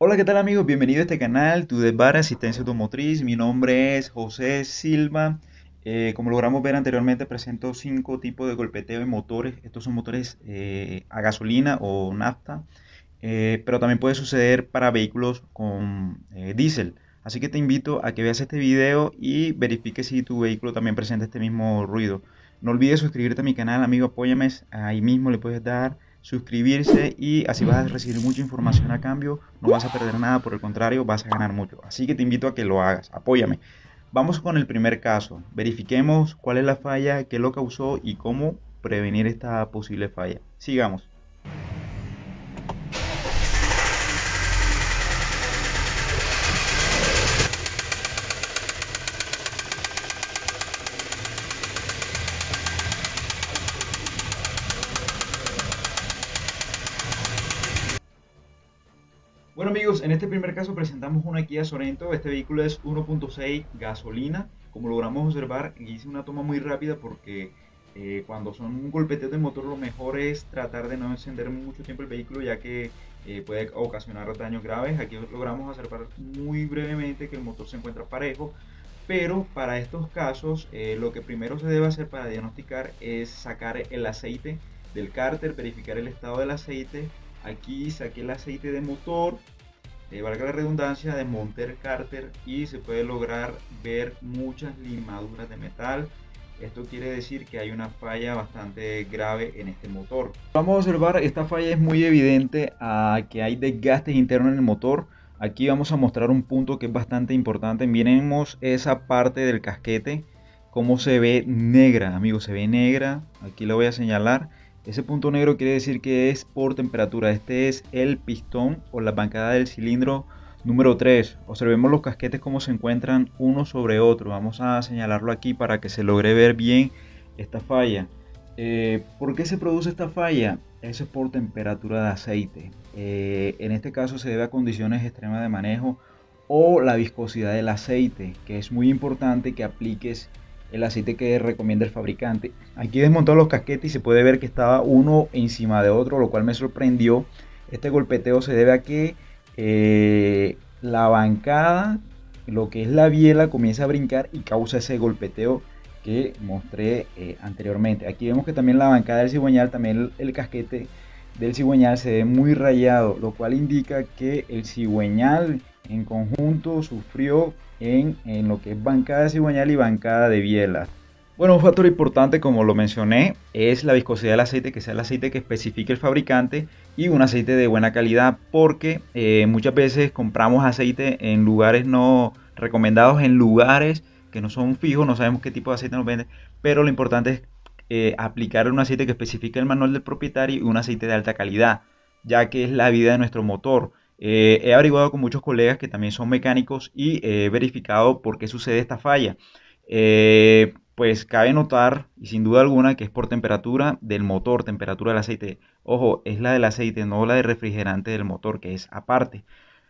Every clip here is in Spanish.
Hola, ¿qué tal amigos? Bienvenido a este canal, Bar Asistencia Automotriz. Mi nombre es José Silva. Como logramos ver anteriormente, presento 5 tipos de golpeteo en motores. Estos son motores a gasolina o nafta, pero también puede suceder para vehículos con diésel. Así que te invito a que veas este video y verifique si tu vehículo también presenta este mismo ruido. No olvides suscribirte a mi canal, amigo, apóyame. Ahí mismo le puedes dar suscribirse y así vas a recibir mucha información a cambio. No vas a perder nada, por el contrario, vas a ganar mucho. Así que te invito a que lo hagas, apóyame. Vamos con el primer caso. Verifiquemos cuál es la falla, qué lo causó y cómo prevenir esta posible falla. Sigamos. Bueno amigos, en este primer caso presentamos una Kia Sorento. Este vehículo es 1.6 gasolina. Como logramos observar, hice una toma muy rápida porque cuando son un golpeteo de motor lo mejor es tratar de no encender mucho tiempo el vehículo, ya que puede ocasionar daños graves. Aquí logramos observar muy brevemente que el motor se encuentra parejo, pero para estos casos lo que primero se debe hacer para diagnosticar es sacar el aceite del cárter, verificar el estado del aceite. Aquí saqué el aceite de motor, valga la redundancia, desmonté el cárter y se puede lograr ver muchas limaduras de metal. Esto quiere decir que hay una falla bastante grave en este motor. Vamos a observar, esta falla es muy evidente a que hay desgastes internos en el motor. Aquí vamos a mostrar un punto que es bastante importante. Miremos esa parte del casquete, cómo se ve negra, amigos, se ve negra. Aquí lo voy a señalar. Ese punto negro quiere decir que es por temperatura. Este es el pistón o la bancada del cilindro número 3. Observemos los casquetes cómo se encuentran uno sobre otro. Vamos a señalarlo aquí para que se logre ver bien esta falla. ¿Por qué se produce esta falla? Eso es por temperatura de aceite. En este caso se debe a condiciones extremas de manejo o la viscosidad del aceite, que es muy importante que apliques el aceite que recomienda el fabricante. Aquí desmontó los casquetes y se puede ver que estaba uno encima de otro, lo cual me sorprendió. Este golpeteo se debe a que la bancada, lo que es la biela, comienza a brincar y causa ese golpeteo que mostré anteriormente. Aquí vemos que también la bancada del cigüeñal, también el casquete del cigüeñal se ve muy rayado, lo cual indica que el cigüeñal en conjunto sufrió en lo que es bancada de cigüeñal y bancada de biela. Bueno, un factor importante, como lo mencioné, es la viscosidad del aceite, que sea el aceite que especifique el fabricante y un aceite de buena calidad, porque muchas veces compramos aceite en lugares no recomendados, en lugares que no son fijos, no sabemos qué tipo de aceite nos venden, pero lo importante es aplicar un aceite que especifique el manual del propietario y un aceite de alta calidad, ya que es la vida de nuestro motor. He averiguado con muchos colegas que también son mecánicos y he verificado por qué sucede esta falla. Pues cabe notar, y sin duda alguna, que es por temperatura del motor, temperatura del aceite. Ojo, es la del aceite, no la del refrigerante del motor, que es aparte.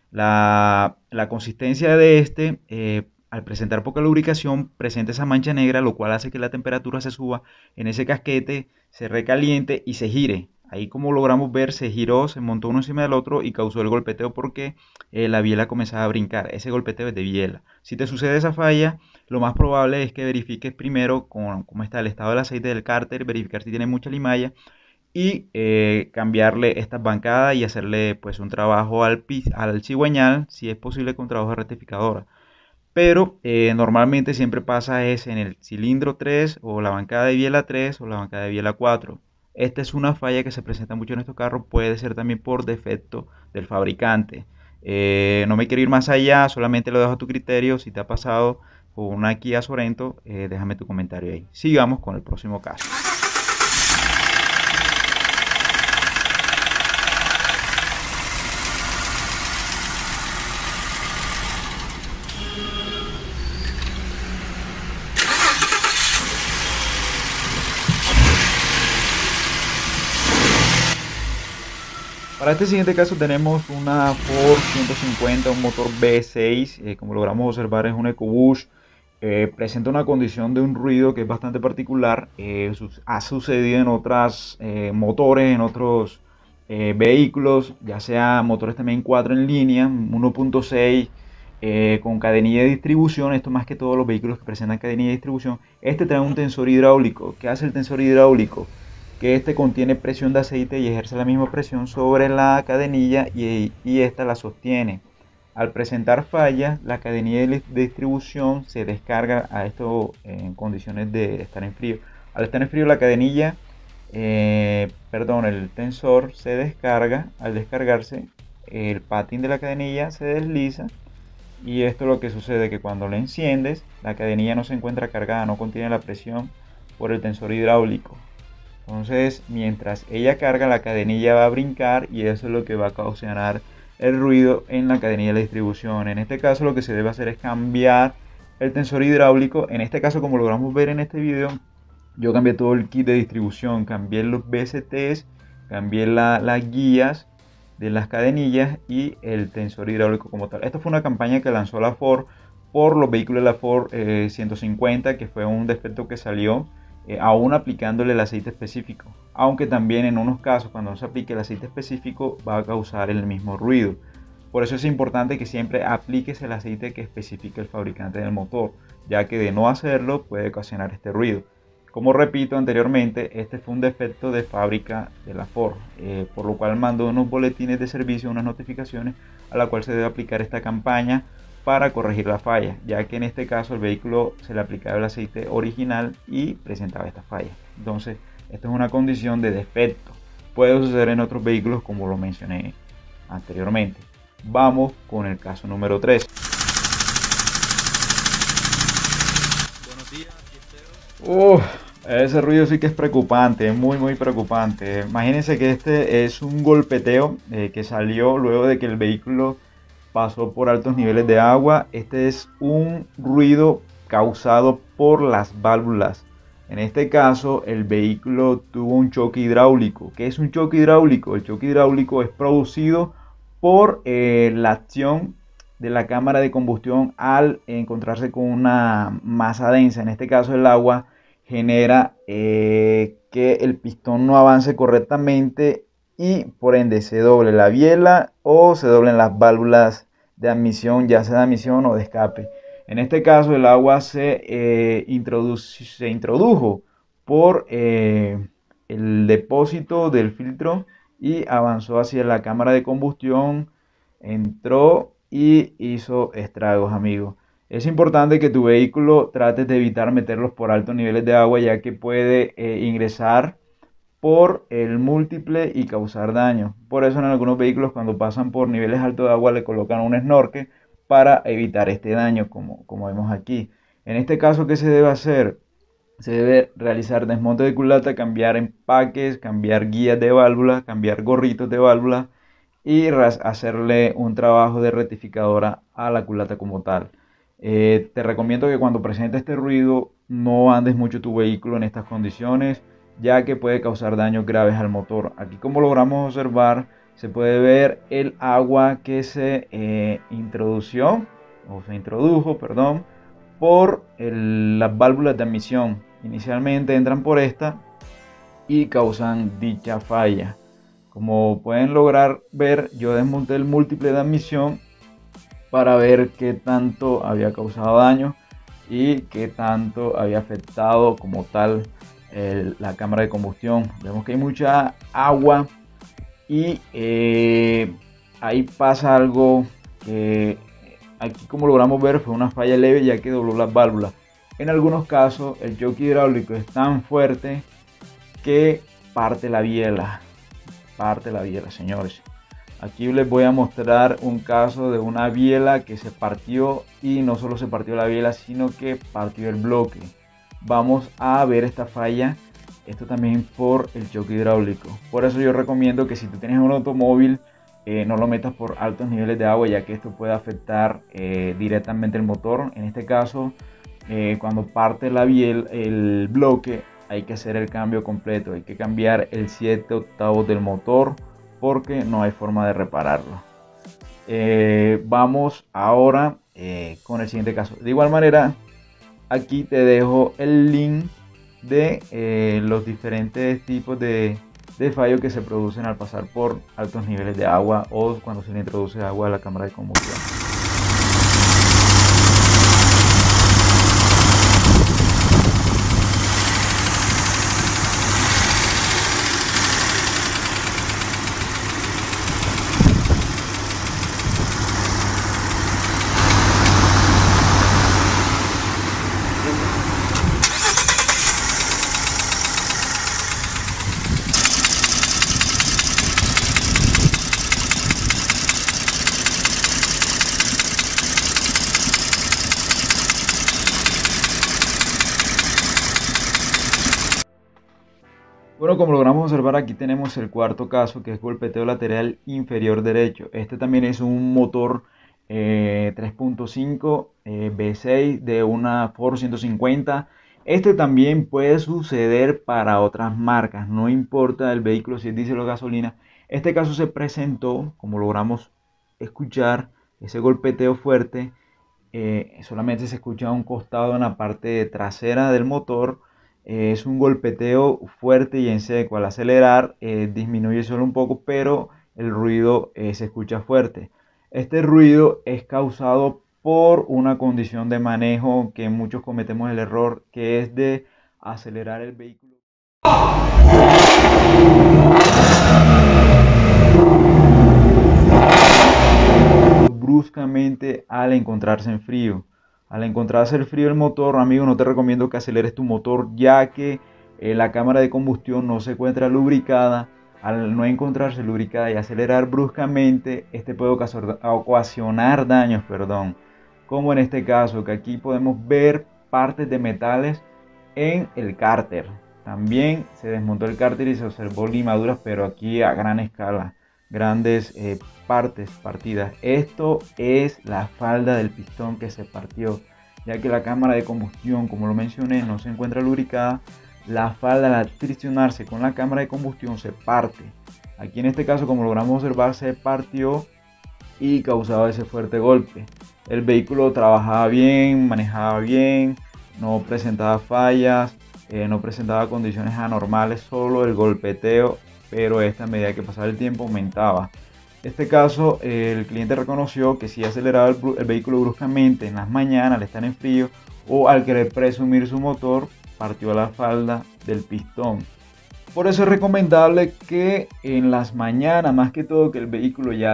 La consistencia de este, al presentar poca lubricación, presenta esa mancha negra, lo cual hace que la temperatura se suba en ese casquete, se recaliente y se gire. Ahí, como logramos ver, se giró, se montó uno encima del otro y causó el golpeteo porque la biela comenzaba a brincar. Ese golpeteo es de biela. Si te sucede esa falla, lo más probable es que verifiques primero cómo está el estado del aceite del cárter, verificar si tiene mucha limalla y cambiarle estas bancadas y hacerle pues un trabajo al cigüeñal, si es posible con trabajo de rectificadora. Pero normalmente siempre pasa es en el cilindro 3 o la bancada de biela 3 o la bancada de biela 4. Esta es una falla que se presenta mucho en estos carros, puede ser también por defecto del fabricante. No me quiero ir más allá, solamente lo dejo a tu criterio. Si te ha pasado con una Kia Sorento, déjame tu comentario ahí. Sigamos con el próximo caso. Para este siguiente caso tenemos una Ford 150, un motor V6, como logramos observar es un EcoBoost. Presenta una condición de un ruido que es bastante particular. Ha sucedido en otros motores, en otros vehículos, ya sea motores también 4 en línea, 1.6 con cadenilla de distribución. Esto más que todos los vehículos que presentan cadenilla de distribución. Este trae un tensor hidráulico. ¿Qué hace el tensor hidráulico? Que este contiene presión de aceite y ejerce la misma presión sobre la cadenilla y esta la sostiene. Al presentar fallas, la cadenilla de distribución se descarga a esto en condiciones de estar en frío. Al estar en frío la cadenilla, el tensor se descarga. Al descargarse, el patín de la cadenilla se desliza y esto es lo que sucede, que cuando lo enciendes, la cadenilla no se encuentra cargada, no contiene la presión por el tensor hidráulico. Entonces, mientras ella carga, la cadenilla va a brincar y eso es lo que va a ocasionar el ruido en la cadenilla de distribución. En este caso lo que se debe hacer es cambiar el tensor hidráulico. En este caso, como logramos ver en este video, yo cambié todo el kit de distribución, cambié los VSTs, cambié las guías de las cadenillas y el tensor hidráulico como tal. Esta fue una campaña que lanzó la Ford por los vehículos de la Ford 150, que fue un defecto que salió aún aplicándole el aceite específico, aunque también en unos casos cuando no se aplique el aceite específico va a causar el mismo ruido. Por eso es importante que siempre apliques el aceite que especifica el fabricante del motor, ya que de no hacerlo puede ocasionar este ruido. Como repito anteriormente, este fue un defecto de fábrica de la Ford, por lo cual mandó unos boletines de servicio, unas notificaciones a la cual se debe aplicar esta campaña para corregir la falla, ya que en este caso el vehículo se le aplicaba el aceite original y presentaba esta falla. Entonces, esto es una condición de defecto. Puede suceder en otros vehículos como lo mencioné anteriormente. Vamos con el caso número 3. Buenos días, fiesteros. Ese ruido sí que es preocupante, muy preocupante. Imagínense que este es un golpeteo que salió luego de que el vehículo pasó por altos niveles de agua. Este es un ruido causado por las válvulas. En este caso, el vehículo tuvo un choque hidráulico. ¿Qué es un choque hidráulico? El choque hidráulico es producido por la acción de la cámara de combustión al encontrarse con una masa densa. En este caso, el agua genera que el pistón no avance correctamente y por ende se doble la biela o se doblen las válvulas de admisión, ya sea de admisión o de escape. En este caso el agua se introdujo por el depósito del filtro y avanzó hacia la cámara de combustión, entró y hizo estragos, amigos. Es importante que tu vehículo trates de evitar meterlos por altos niveles de agua, ya que puede ingresar por el múltiple y causar daño. Por eso en algunos vehículos cuando pasan por niveles altos de agua le colocan un snorkel para evitar este daño, como vemos aquí. En este caso, ¿qué se debe hacer? Se debe realizar desmonte de culata, cambiar empaques, cambiar guías de válvulas, cambiar gorritos de válvulas y hacerle un trabajo de rectificadora a la culata como tal. Te recomiendo que cuando presente este ruido no andes mucho tu vehículo en estas condiciones, ya que puede causar daños graves al motor. Aquí, como logramos observar, se puede ver el agua que se introdujo, perdón, por las válvulas de admisión. Inicialmente entran por esta y causan dicha falla. Como pueden lograr ver, yo desmonté el múltiple de admisión para ver qué tanto había causado daño y qué tanto había afectado como tal la cámara de combustión. Vemos que hay mucha agua y ahí pasa algo que aquí, como logramos ver, fue una falla leve ya que dobló las válvulas. En algunos casos el choque hidráulico es tan fuerte que parte la biela, señores. Aquí les voy a mostrar un caso de una biela que se partió, y no solo se partió la biela, sino que partió el bloque. Vamos a ver esta falla, esto también por el choque hidráulico. Por eso yo recomiendo que si tú tienes un automóvil, no lo metas por altos niveles de agua, ya que esto puede afectar directamente el motor. En este caso, cuando parte la biela, el bloque, hay que hacer el cambio completo, hay que cambiar el 7/8 del motor, porque no hay forma de repararlo. Vamos ahora con el siguiente caso. De igual manera, aquí te dejo el link de los diferentes tipos de de fallo que se producen al pasar por altos niveles de agua o cuando se le introduce agua a la cámara de combustión. Bueno, como logramos observar, aquí tenemos el cuarto caso, que es golpeteo lateral inferior derecho. Este también es un motor 3.5 V6 de una Ford 150. Este también puede suceder para otras marcas, no importa el vehículo si es diésel o gasolina. Este caso se presentó, como logramos escuchar, ese golpeteo fuerte. Solamente se escucha a un costado en la parte trasera del motor. Es un golpeteo fuerte y en seco. Al acelerar disminuye solo un poco, pero el ruido se escucha fuerte. Este ruido es causado por una condición de manejo que muchos cometemos el error, que es de acelerar el vehículo bruscamente al encontrarse en frío. Al encontrarse el frío el motor, amigo, no te recomiendo que aceleres tu motor, ya que la cámara de combustión no se encuentra lubricada. Al no encontrarse lubricada y acelerar bruscamente, este puede ocasionar daños, como en este caso, que aquí podemos ver partes de metales en el cárter. También se desmontó el cárter y se observó limaduras, pero aquí a gran escala, grandes partes partidas. Esto es la falda del pistón que se partió, ya que la cámara de combustión, como lo mencioné, no se encuentra lubricada. La falda, al friccionarse con la cámara de combustión, se parte. Aquí en este caso, como logramos observar, se partió y causaba ese fuerte golpe. El vehículo trabajaba bien, manejaba bien, no presentaba fallas, no presentaba condiciones anormales, solo el golpeteo, pero esta, a medida que pasaba el tiempo, aumentaba. En este caso, el cliente reconoció que si aceleraba el vehículo bruscamente en las mañanas, al estar en frío o al querer presumir su motor, partió la falda del pistón. Por eso es recomendable que en las mañanas, más que todo, que el vehículo ya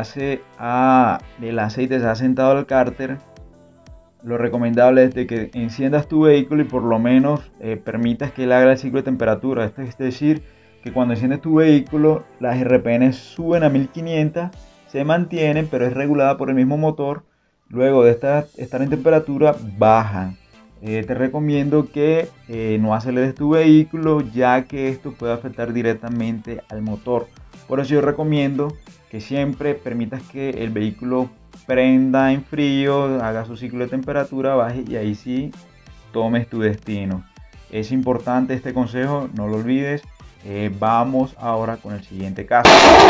el aceite se ha sentado al cárter, lo recomendable es de que enciendas tu vehículo y por lo menos permitas que él haga el ciclo de temperatura. Esto es decir, que cuando enciendes tu vehículo, las RPM suben a 1500, se mantienen, pero es regulada por el mismo motor. Luego de estar en temperatura, bajan. Te recomiendo que no aceleres tu vehículo, ya que esto puede afectar directamente al motor. Por eso yo recomiendo que siempre permitas que el vehículo prenda en frío, haga su ciclo de temperatura, baje y ahí sí tomes tu destino. Es importante este consejo, no lo olvides. Vamos ahora con el siguiente caso.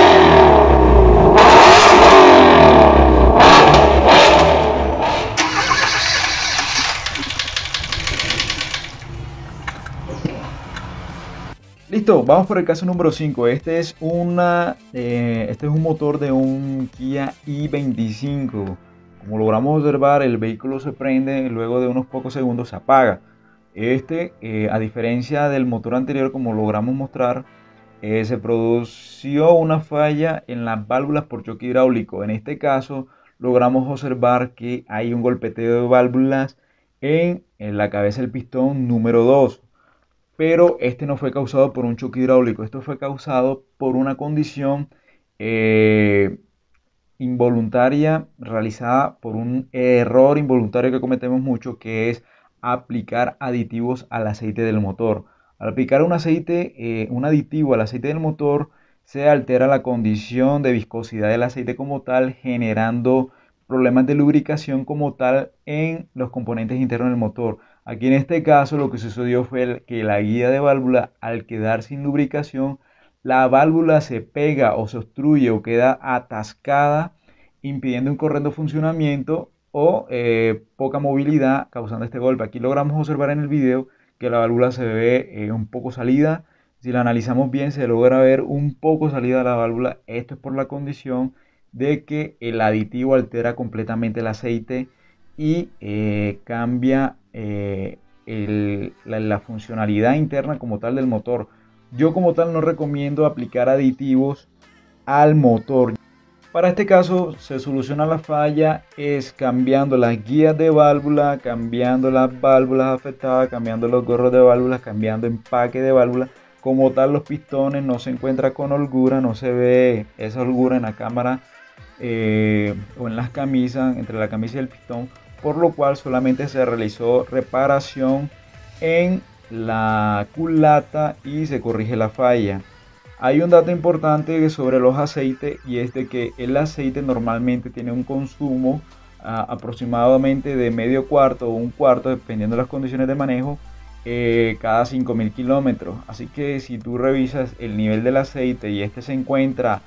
Listo, vamos por el caso número 5. Este es un motor de un Kia i25. Como logramos observar, el vehículo se prende y luego de unos pocos segundos se apaga. A diferencia del motor anterior, como logramos mostrar, se produjo una falla en las válvulas por choque hidráulico. En este caso, logramos observar que hay un golpeteo de válvulas en la cabeza del pistón número 2. Pero este no fue causado por un choque hidráulico, esto fue causado por una condición involuntaria realizada por un error involuntario que cometemos mucho, que es aplicar aditivos al aceite del motor. Al aplicar un aditivo al aceite del motor, se altera la condición de viscosidad del aceite como tal, generando problemas de lubricación como tal en los componentes internos del motor. Aquí en este caso lo que sucedió fue que la guía de válvula, al quedar sin lubricación, la válvula se pega o se obstruye o queda atascada, impidiendo un correcto funcionamiento o poca movilidad, causando este golpe. Aquí logramos observar en el video que la válvula se ve un poco salida, Si la analizamos bien, se logra ver un poco salida de la válvula. Esto es por la condición de que el aditivo altera completamente el aceite y cambia la funcionalidad interna como tal del motor. Yo como tal no recomiendo aplicar aditivos al motor. Para este caso se soluciona la falla es cambiando las guías de válvula, cambiando las válvulas afectadas, cambiando los gorros de válvulas, cambiando empaque de válvula. Como tal los pistones no se encuentra con holgura, no se ve esa holgura en la cámara o en las camisas, entre la camisa y el pistón, por lo cual solamente se realizó reparación en la culata y se corrige la falla. Hay un dato importante sobre los aceites y es de que el aceite normalmente tiene un consumo aproximadamente de medio cuarto o un cuarto, dependiendo de las condiciones de manejo, cada 5.000 kilómetros. Así que si tú revisas el nivel del aceite y este se encuentra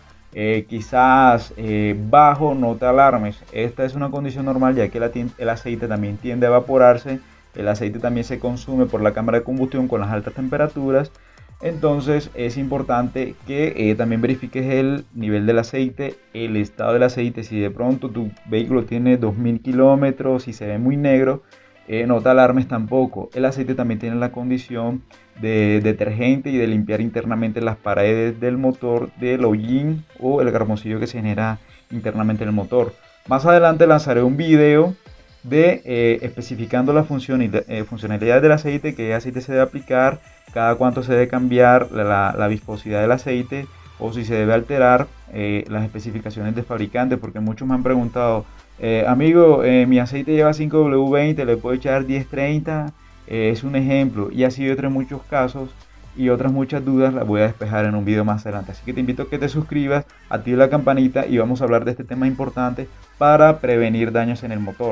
quizás bajo, no te alarmes. Esta es una condición normal, ya que el aceite también tiende a evaporarse. El aceite también se consume por la cámara de combustión con las altas temperaturas. Entonces es importante que también verifiques el nivel del aceite, el estado del aceite. Si de pronto tu vehículo tiene 2.000 kilómetros y se ve muy negro, no te alarmes tampoco. El aceite también tiene la condición de detergente y de limpiar internamente las paredes del motor, del hollín o el garboncillo que se genera internamente en el motor. Más adelante lanzaré un video de especificando la funcionalidad del aceite, qué aceite se debe aplicar, cada cuánto se debe cambiar la viscosidad del aceite o si se debe alterar las especificaciones de fabricante, porque muchos me han preguntado, amigo, mi aceite lleva 5W20, le puedo echar 1030, es un ejemplo, y así otros muchos casos y otras muchas dudas las voy a despejar en un video más adelante. Así que te invito a que te suscribas, active la campanita y vamos a hablar de este tema importante para prevenir daños en el motor.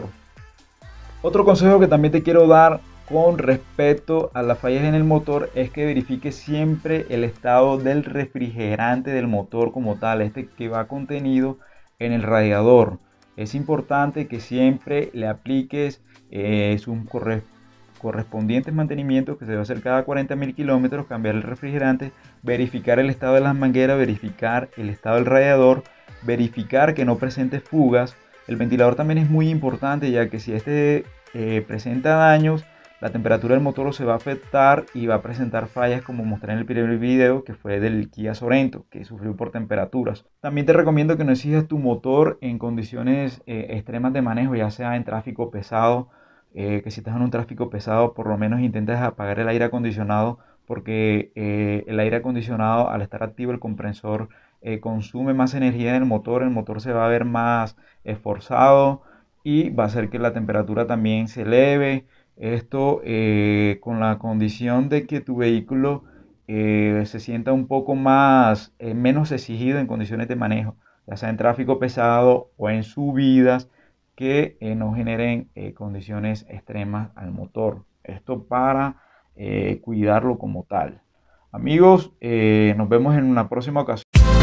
Otro consejo que también te quiero dar con respecto a las fallas en el motor es que verifiques siempre el estado del refrigerante del motor como tal, este que va contenido en el radiador. Es importante que siempre le apliques sus correspondientes mantenimientos, que se debe hacer cada 40.000 kilómetros, cambiar el refrigerante, verificar el estado de las mangueras, verificar el estado del radiador, verificar que no presente fugas. El ventilador también es muy importante, ya que si este presenta daños, la temperatura del motor se va a afectar y va a presentar fallas, como mostré en el primer video, que fue del Kia Sorento, que sufrió por temperaturas. También te recomiendo que no exijas tu motor en condiciones extremas de manejo, ya sea en tráfico pesado, que si estás en un tráfico pesado, por lo menos intentes apagar el aire acondicionado, porque el aire acondicionado, al estar activo, el compresor consume más energía en el motor se va a ver más esforzado y va a hacer que la temperatura también se eleve. Esto con la condición de que tu vehículo se sienta un poco más, menos exigido en condiciones de manejo, ya sea en tráfico pesado o en subidas que no generen condiciones extremas al motor. Esto para cuidarlo como tal. Amigos, nos vemos en una próxima ocasión.